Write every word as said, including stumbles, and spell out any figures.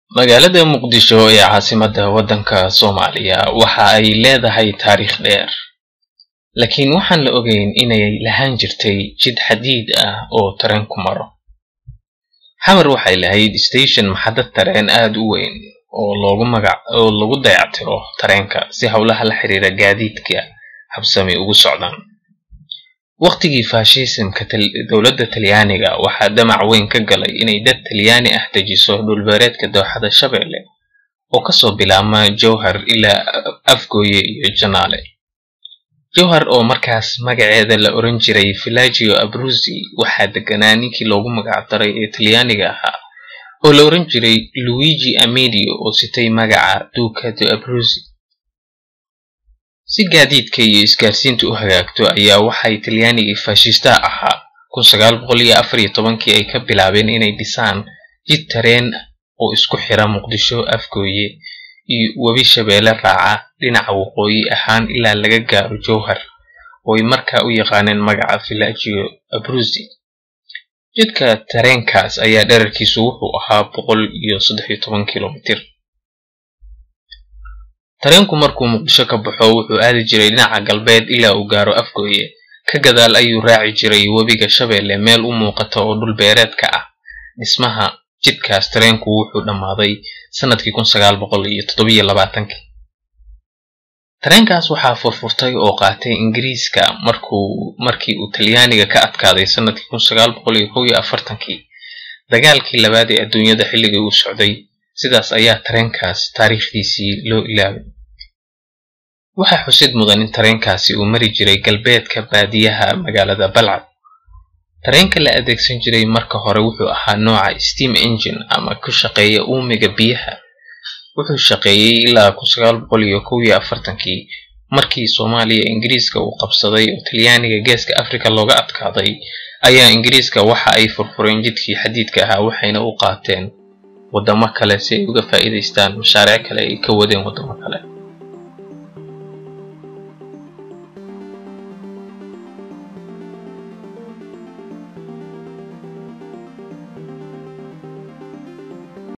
magaalada Muqdisho ee caasimadda waddanka Soomaaliya waxa ay leedahay taariikh dheer, laakiin waxaan la ogeyn inay lahaan jirtay jid xadiid ah oo tareen ku maro. Xamar waxay lahayd station maxadad tareen aad u weyn oo loogu magac oo lagu dayactiro tareenka si hawlaha la xiriira gaadiidka habsami ugu socdaan. waqtigii faashisimka dawladda Talyaaniga waxaa damac weyn ka galay inay dad Talyaani ah dejiso dhulbeereedka dooxada Shabeelle oo ka soo bilaabma Jowhar ilaa Afgooye iyo Janaale. Jowhar oo markaas magaceeda la oran jiray Villaggio Abruzzi waxaa deganaa ninkii loogu magac daray ee Talyaaniga ahaa oo la oran jiray Luigi Amedio oo sitay magaca Duca di Abruzzi. si gaadiidka iyo isgaarsiinta u hagaagto ayaa waxay Talyaanigii faashista ahaa kun sagaal boqol iyo afar iyo toban kii ay ka bilaabeen inay dhisaan jid tareen oo isku xira Muqdisho, Afgooye iyo Webi Shabeelle raaca dhinaca waqooyi ahaan ilaa laga gaaro Jowhar oo ay markaa u yaqaaneen magaca Villaggio Abruzzi. jidka tareenkaas ayaa dhererkiisu wuxuu ahaa boqol iyo saddex iyo toban kiiloomitir. tareenku markuu Muqdisho ka baxo wuxuu aadi jiray dhinaca galbeed ilaa uu gaaro Afgooye, ka gadaal ayuu raaci jiray Webiga Shabeelle meel u muuqata oo dhul beereedka ah. dhismaha jidkaas tareenku wuxuu dhamaaday sanadkii kun sagaal boqol iyo toddoba iyo labaatan. tareenkaas waxaa furfurtay oo qaatay Ingiriiska markuu markii uu Talyaaniga ka adkaaday sanadkii kun sagaal boqol iyo kow iyo afartan. dagaalkii labaad ee adduunyada xilligii uu socday, sidaas ayaa tareenkaas taariikhdiisii loo ilaaway. waxaa xusid mudan in tareenkaasi uu mari jiray galbeedka baadiyaha magaalada Balcad. tareenka la adeegsan jiray marka hore wuxuu ahaa nooca steam engine ama ku shaqeeya uumiga biyaha. wuxuu shaqeeyay ilaa kun sagaal boqol iyo kow iyo afartan markii Soomaaliya Ingiriiska uu qabsaday oo Talyaaniga geeska Afrika looga adkaaday ayaa Ingiriiska waxa ay furfureen jidkii xadiidka ahaa waxayna u qaateen wadamo kale si ay uga faa'iideystaan mashaariic kale ay ka wadeen wadamo kale.